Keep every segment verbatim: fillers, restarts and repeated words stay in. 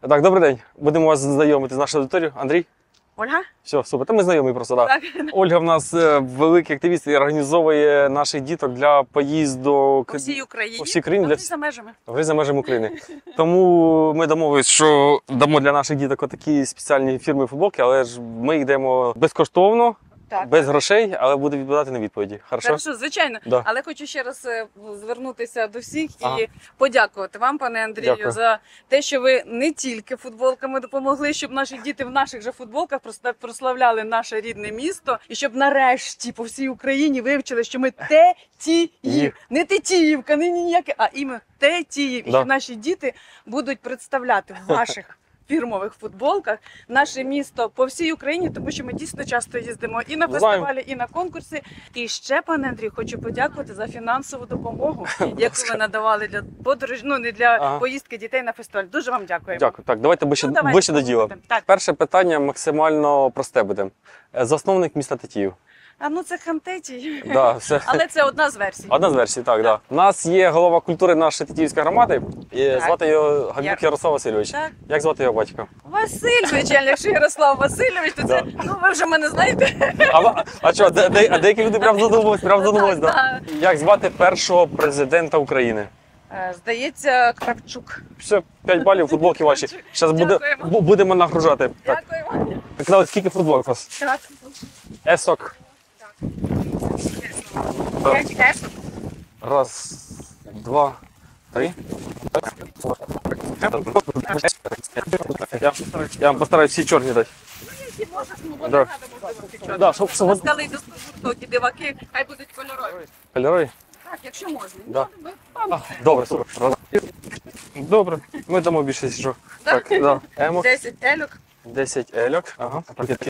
Так, добрий день. Будемо вас знайомити з нашою аудиторією. Андрій? Ольга? Все, супер. Та ми знайомі просто, так. Так. Ольга в нас е, великий активіст і організовує наших діток для поїздок По всій Україні. по всій країні, для... для... за межами. вже за межами України. Тому ми домовились, що дамо для наших діток такі спеціальні фірми футболки, але ж ми йдемо безкоштовно. Так. Без грошей, але буде відповідати на відповіді. Хорошо? Хорошо, звичайно. Да. Але хочу ще раз е, звернутися до всіх Ага. і подякувати вам, пане Андрію, Дякую. за те, що ви не тільки футболками допомогли, щоб наші діти в наших же футболках просто прославляли наше рідне місто, і щоб нарешті по всій Україні вивчили, що ми Тетіїв. Їх. Не Тетіївка, не ніяке, а іменно Тетіїв. І Да. що наші діти будуть представляти в ваших фірмових футболках наше місто по всій Україні, тому що ми дійсно часто їздимо і на фестивалі, Знаємо. і на конкурси. І ще, пане Андрій, хочу подякувати за фінансову допомогу, яку ви надавали для подорожі, ну не для Ага. поїздки дітей на фестиваль. Дуже вам дякуємо. Дякую. Так, давайте ближче, Ну, давайте ближче до діла. поговоримо. Так. Перше питання максимально просте буде. Е, Засновник міста Тетіїв. А ну це Хантетій. Да, все. Але це одна з версій. Одна з версій, так, да. У нас є голова культури нашої Тетіївської громади, і Так. звати його Гамюк Як? Ярослав Васильович. Так. Як звати його батька? Василь, звичайно, якщо Ярослав Васильович, то це, Да. ну ви вже мене знаєте. А, а що, де, де, а деякі люди прям задумались, прям задумались, Так, да? Як звати першого президента України? Е, Здається, Кравчук. Все, п'ять балів, футболки ваші. Зараз буде, Дякуємо. бу- будемо нагружати. Так, Дякую вам. казали, скільки футболок у вас? Так. Есок. П'ять есок. Раз, два, три. Я, я вам постараюсь всі чорні дати. Да. Да, щоб, щоб... Скали до стовбуртоки, диваки, хай будуть кольорові. Кольорові? Так, якщо можна. Да. Ну, ми- А, добре, супер. Раз. Добре, ми дамо більше сіжок. Так, да. Емок, десять ельок. десять ельок. Ага.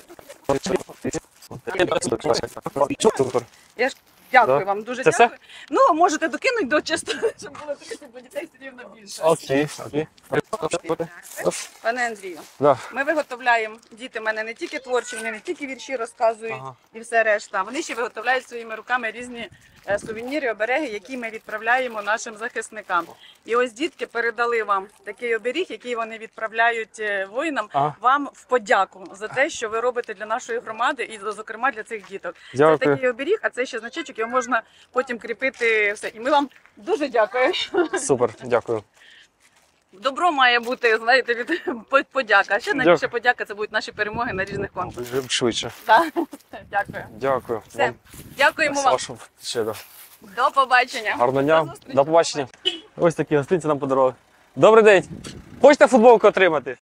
Супер. Я ж дякую Да. вам, дуже Це дякую. Ну, можете докинути до чисто, щоб було таке, щоб дітей все рівно більше. Окей, окей. Пане Андрію, Да. ми виготовляємо, діти в мене не тільки творчі, вони не тільки вірші розказують Ага. і все решта, вони ще виготовляють своїми руками різні е, сувеніри, обереги, які ми відправляємо нашим захисникам. І ось дітки передали вам такий оберіг, який вони відправляють е, воїнам, Ага. вам в подяку за те, що ви робите для нашої громади і, зокрема, для цих діток. Це Дякую. такий оберіг, а це ще значечок, його можна потім кріпити все. І ми вам дуже дякуємо. Супер, дякую. Добро має бути, знаєте, від по- подяка. А ще Дякую. найбільше подяка це будуть наші перемоги на різних конкурсах. Швидше. Так. Дякую. Дякую. Все. Вам Дякуємо вам. вашого ще да. До побачення. Гарного До дня. зустрічі. До побачення. Ось такі гостинці нам подарували. Добрий день. Хочете футболку отримати?